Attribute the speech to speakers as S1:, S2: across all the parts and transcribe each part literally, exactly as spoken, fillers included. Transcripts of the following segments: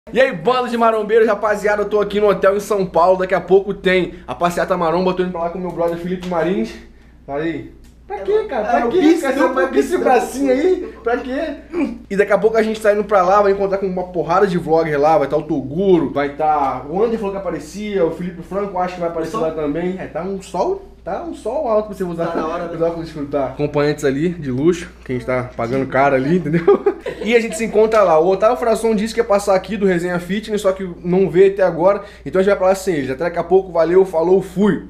S1: E aí, bando de marombeiros, rapaziada, eu tô aqui no hotel em São Paulo. Daqui a pouco tem a passeata maromba. Eu tô indo pra lá com o meu brother Felipe Marins. Fala aí. Pra quê, cara? Pra quê? Cadê o esse bracinho aí? Pra quê? E daqui a pouco a gente tá indo pra lá, vai encontrar com uma porrada de vlogger lá. Vai estar tá o Toguro, vai estar... Tá... o Ander falou que aparecia, o Felipe Franco acho que vai aparecer lá também. É, tá um sol... Tá um sol alto pra você usar, tá na hora, né? Usar pra desfrutar. Acompanhantes ali, de luxo, que a gente tá pagando caro ali, entendeu? E a gente se encontra lá. O Otávio Fração disse que ia passar aqui do Resenha Fitness, só que não veio até agora. Então a gente vai pra lá sem ele. Até daqui a pouco, valeu, falou, fui!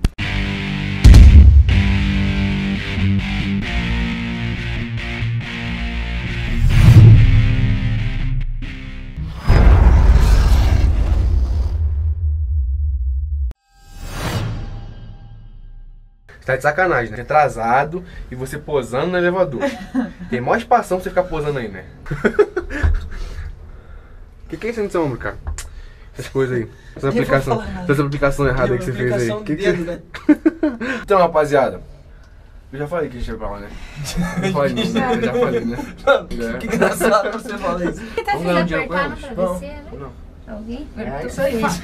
S1: Você tá de sacanagem, né? Atrasado e você posando no elevador. Tem maior espação pra você ficar posando aí, né? Que que é isso no seu ombro, cara? Essas coisas aí. Essa aplicação, essa aplicação errada aí que você fez aí. Que que você... né? Então, rapaziada, eu já falei que a gente ia pra lá, né? Eu, falei, né? eu já falei, né?
S2: É. Que engraçado você falar isso.
S3: Você tá
S1: Vamos ganhar um
S3: precisando
S1: dinheiro com
S3: apertar
S1: elas?
S3: pra descer, né?
S1: Não.
S3: Alguém?
S2: É isso aí.
S1: Isso!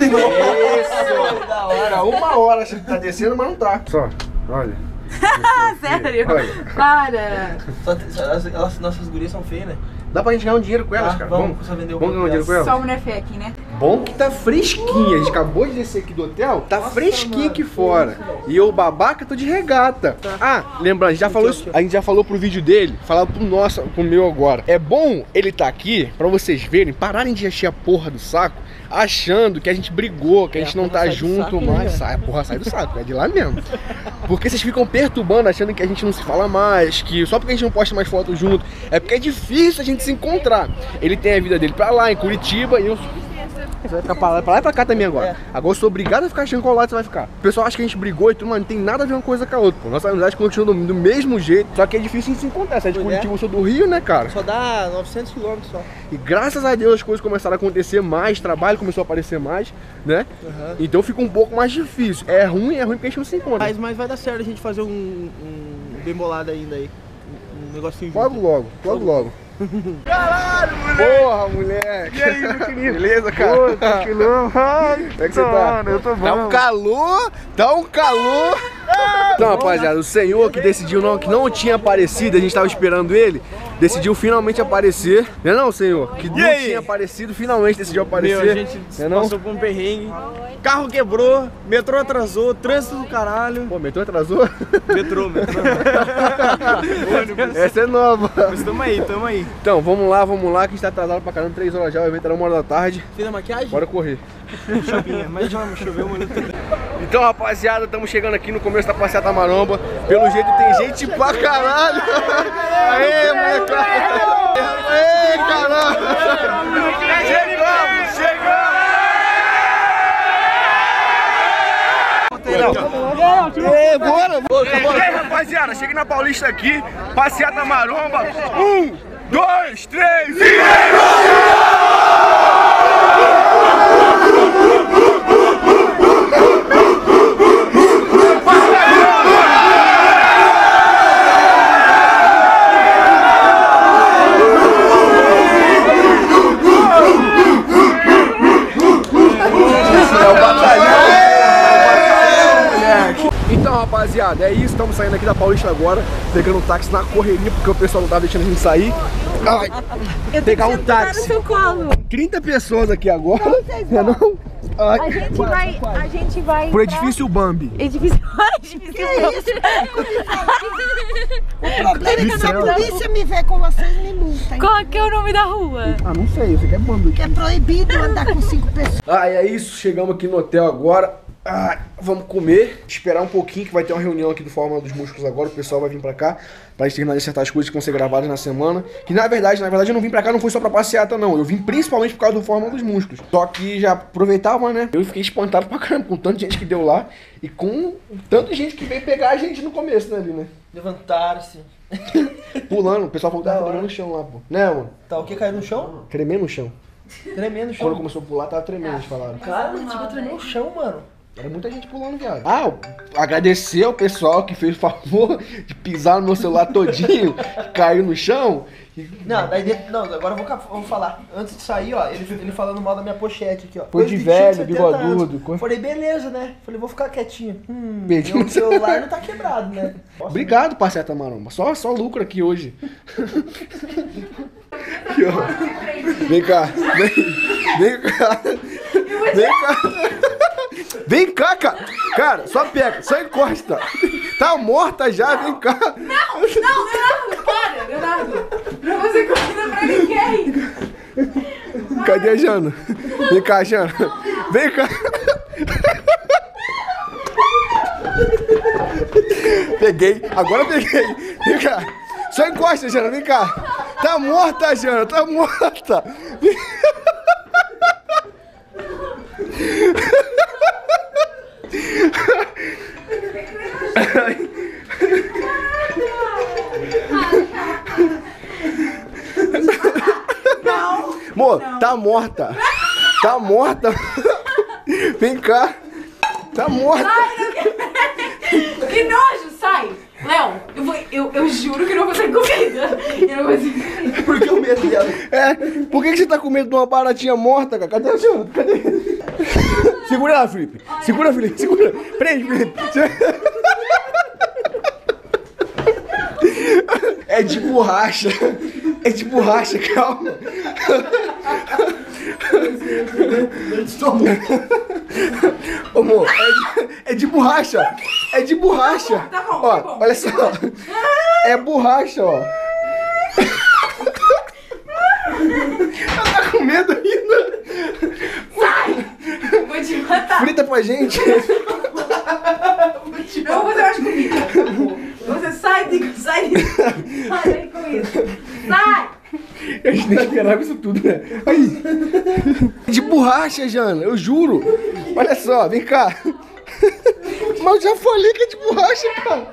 S1: Da hora, uma hora achando que tá descendo, mas não tá. Só, olha.
S4: Sério?
S1: Olha.
S4: Para!
S2: Só, só, elas, elas, nossas gurias são feias, né?
S1: Dá pra gente ganhar um dinheiro com elas,
S2: Ah,
S1: cara.
S2: vamos,
S1: Vamos,
S2: só vender o
S1: vamos ganhar um dinheiro com elas?
S4: Só mulher feia aqui, né?
S1: Bom que tá fresquinha, a gente acabou de descer aqui do hotel, tá
S2: Nossa,
S1: fresquinho
S2: mano,
S1: aqui fora. E eu, babaca, tô de regata. Ah, lembrando, a gente já falou isso, a gente já falou pro vídeo dele, falar pro nosso, pro meu agora. É bom ele tá aqui, pra vocês verem, pararem de encher a porra do saco, achando que a gente brigou, que a
S2: É,
S1: gente
S2: a
S1: não
S2: porra
S1: tá
S2: sai do
S1: junto
S2: saco,
S1: mais.
S2: né?
S1: Sai, a porra sai do saco, é de lá mesmo. Porque vocês ficam perturbando, achando que a gente não se fala mais, que só porque a gente não posta mais fotos junto, é porque é difícil a gente se encontrar. Ele tem a vida dele pra lá, em Curitiba, e eu... Você vai ficar pra lá, pra lá e pra cá também agora. É. Agora eu sou obrigado a ficar achando qual lado você vai ficar. O pessoal acha que a gente brigou e tudo, mas não tem nada a ver uma coisa com a outra, pô. Nossa amizade continua do, do mesmo jeito, só que é difícil de se encontrar. Você é de Curitiba, eu sou do Rio, né, cara?
S2: Só dá novecentos quilômetros só.
S1: E graças a Deus as coisas começaram a acontecer mais, trabalho começou a aparecer mais, né? Uhum. Então fica um pouco mais difícil. É ruim, é ruim porque a gente não se encontra.
S2: Mas, mas vai dar certo a gente fazer um, um bem bolado ainda aí. Um negocinho junto.
S1: Logo, logo, logo, logo. Caralho, moleque! Porra, moleque!
S2: E aí, meu querido?
S1: Beleza, cara?
S2: Pô, tranquilão. Ai,
S1: como é que você tá?
S2: Eu tô bom.
S1: Tá um calor, tá um calor. Então, rapaziada, o senhor que decidiu não, que não tinha aparecido, a gente tava esperando ele, decidiu finalmente aparecer. Não é não, senhor? Que não
S2: aí?
S1: tinha aparecido, finalmente decidiu aparecer.
S2: Meu, a gente
S1: não é não?
S2: passou por um perrengue. Carro quebrou, metrô atrasou, trânsito do caralho.
S1: Pô, metrô atrasou?
S2: Metrô, metrô.
S1: Essa é nova.
S2: Mas tamo aí, tamo aí.
S1: Então, vamos lá, vamos lá, que a gente tá atrasado pra caramba, três horas já, o evento era uma hora da tarde.
S2: Fez a maquiagem?
S1: Bora correr.
S2: Chapinha, mas já choveu muito.
S1: Então, rapaziada, estamos chegando aqui no começo da passeata maromba. Pelo jeito tem gente pra caralho. Aê, molecada. Aê, caralho. Chegamos, chegamos. Ei, bora. E aí, rapaziada, cheguei na Paulista aqui, passeata maromba. Um, dois, três e... Então, rapaziada, é isso, estamos saindo aqui da Paulista agora, pegando um táxi na correria, porque o pessoal não tava deixando a gente sair. Ai,
S4: Eu
S1: pegar um
S4: no
S1: táxi.
S4: seu colo.
S1: trinta pessoas aqui agora, não é não? Ai.
S4: A gente vai, a gente vai
S1: Pro
S4: pra-
S1: edifício Bambi.
S4: Edifício, edifício.
S5: Que isso? O problema é que se a polícia me ver com vocês, me multa.
S4: Qual que é o nome da rua?
S1: Ah, não sei, isso aqui é Bambi.
S5: Que é proibido andar com cinco pessoas.
S1: Ah, e é isso, chegamos aqui no hotel agora. Ah, vamos comer, esperar um pouquinho que vai ter uma reunião aqui do Fórmula dos Músculos agora, o pessoal vai vir pra cá pra gente terminar de acertar as coisas que vão ser gravadas na semana. Que na verdade, na verdade eu não vim pra cá, não foi só pra passeata não, eu vim principalmente por causa do Fórmula dos Músculos. Só que já aproveitava, né, eu fiquei espantado pra caramba com tanta gente que deu lá e com tanta gente que veio pegar a gente no começo, né, ali, né.
S2: Levantaram-se.
S1: Pulando, o pessoal falou que tava tremendo no chão lá, pô. Né, mano?
S2: Tá o que? Caiu no chão?
S1: Tremendo no chão.
S2: Tremendo no chão.
S1: Quando começou a pular, tava tremendo, eles falaram.
S2: Cara, tipo, tremeu no chão, mano.
S1: Era muita gente pulando, viado. Ah, agradecer ao pessoal que fez o favor de pisar no meu celular todinho, que caiu no chão.
S2: Não, daí dentro, não, agora eu vou, ca- vou falar. Antes de sair, ó, ele, ele falando mal da minha pochete aqui, ó.
S1: Foi de
S2: vestido,
S1: velho,
S2: setenta
S1: bigodudo,
S2: anos.
S1: coisa-
S2: Falei, beleza, né? Falei, vou ficar quietinho. Hum,
S1: Perdi
S2: meu
S1: no
S2: celular não tá quebrado, né? Posso,
S1: Obrigado, Paceta Maromba. Só, só lucro aqui hoje. Aqui, ó. Vem cá. Vem, vem cá. Vem cá. Vem cá, cara. Cara, só pega, só encosta. Tá morta já, vem cá.
S4: Não, não, Leonardo, para, Leonardo. Não vou fazer comida pra ninguém.
S1: Cadê a Jana? Vem cá, Jana. Vem cá. Peguei, agora peguei. Vem cá. Só encosta, Jana, vem cá. Tá morta, Jana, tá morta.
S4: Não.
S1: Amor, tá morta. Tá morta. Vem cá. Tá morta.
S4: Ai, não quero. Que nojo, sai. Léo, eu, vou, eu, eu juro que eu não vou fazer comida. Eu não vou fazer comida.
S2: Por que o medo dela?
S1: É, por que, que você tá com medo de uma baratinha morta, cara? Cadê a Jana? Cadê? Segura ela, Felipe. Segura, Felipe. Segura. Prende, Felipe. É de borracha. É de borracha, calma. Ô, amor, é de, é de borracha. É de borracha.
S4: Tá bom,
S1: Ó,
S4: tá bom.
S1: olha só. É borracha, ó. Ela tá com medo ainda.
S4: Sai. Eu vou te matar.
S1: Frita pra gente.
S4: Não vou fazer mais comida. Acabou. Você sai, Tico, sai. Sai daí com isso. Sai.
S1: A gente nem esperava isso tudo, né? Aí. É de borracha, Jana, eu juro. Olha só, vem cá. Mas eu já falei que é de borracha, cara.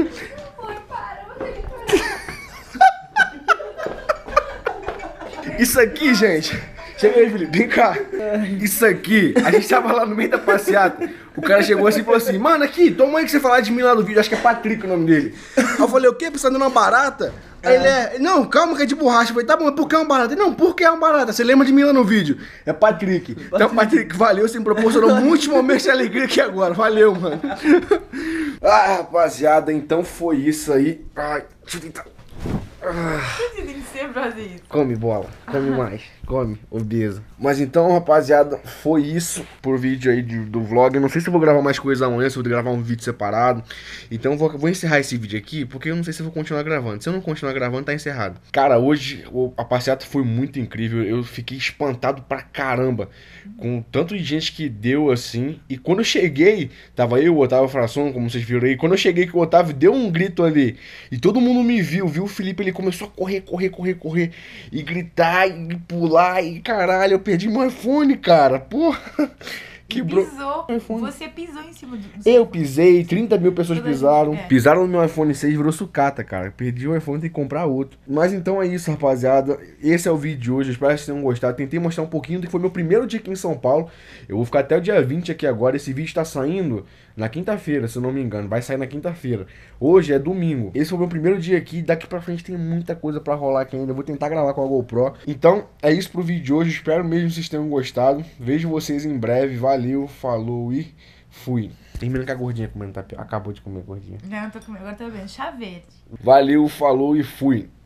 S1: Isso aqui, gente. Chega aí, Felipe, vem cá. Isso aqui, a gente tava lá no meio da passeata. O cara chegou assim e falou assim: mano, aqui, toma aí que você falar de mim lá no vídeo. Acho que é Patrick o nome dele. Aí eu falei: o quê? Pensando numa barata? Aí ele é: não, calma que é de borracha. Eu falei: tá bom, mas por que é uma barata? Ele: não, por que é uma barata? Você lembra de mim lá no vídeo? É Patrick. Então, Patrick, valeu, você me proporcionou muitos momentos de alegria aqui agora. Valeu, mano. Ah, rapaziada, então foi isso aí. Ai, deixa eu tentar.
S4: Você tem que sempre fazer isso.
S1: Come, bola. Come mais. Come, obesa. Mas então, rapaziada, foi isso pro vídeo aí do, do vlog. Eu não sei se eu vou gravar mais coisa amanhã, se eu vou gravar um vídeo separado. Então, eu vou, vou encerrar esse vídeo aqui, porque eu não sei se eu vou continuar gravando. Se eu não continuar gravando, tá encerrado. Cara, hoje o, a passeata foi muito incrível. Eu fiquei espantado pra caramba com o tanto de gente que deu assim. E quando eu cheguei, tava eu, o Otávio Fração, como vocês viram aí. Quando eu cheguei, que o Otávio deu um grito ali e todo mundo me viu, viu o Felipe, ele começou a correr, correr, correr, correr e gritar e pular e caralho, eu perdi meu iPhone, cara. Porra. Quebrou.
S4: Pisou.
S1: iPhone.
S4: Você pisou em cima do.
S1: Eu pisei, trinta mil pessoas
S4: Toda
S1: pisaram.
S4: gente, é.
S1: Pisaram no meu iPhone seis, virou sucata, cara. Perdi o iPhone, tem que comprar outro. Mas então é isso, rapaziada. Esse é o vídeo de hoje. Espero que vocês tenham gostado. Tentei mostrar um pouquinho do que foi meu primeiro dia aqui em São Paulo. Eu vou ficar até o dia vinte aqui agora. Esse vídeo tá saindo na quinta-feira, se eu não me engano. Vai sair na quinta-feira. Hoje é domingo. Esse foi o meu primeiro dia aqui. Daqui pra frente tem muita coisa pra rolar aqui ainda. Eu vou tentar gravar com a GoPro. Então é isso pro vídeo de hoje. Espero mesmo que vocês tenham gostado. Vejo vocês em breve. Valeu, falou e fui. Terminando com a gordinha comendo tapioca. Acabou de comer a gordinha.
S4: Não, eu tô comendo. Agora tá vendo. Chá verde.
S1: Valeu, falou e fui.